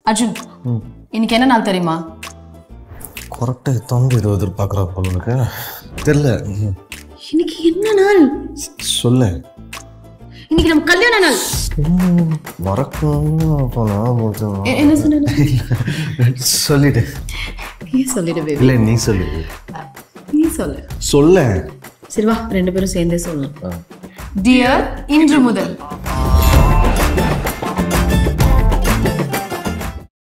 அர்ஜுன் இன்னைக்கு என்ன நாள் தெரியுமா? கரெக்டா தொங்க ஏதோ எதிர்பார்க்குறா போல எனக்கு தெரியல. இன்னைக்கு என்ன நாள் சொல்லு. இன்னைக்கு நம்ம கல்யாண நாள். என்ன சொன்ன? சொல்லிடு. நீ சொல்லிடு பேபி. இல்ல நீ சொல்லு. நீ சொல்லு. சொல்ல. சரி வா ரெண்டு பேரும் சேர்ந்தே சொல்லலாம். டியர் இன்று முதல்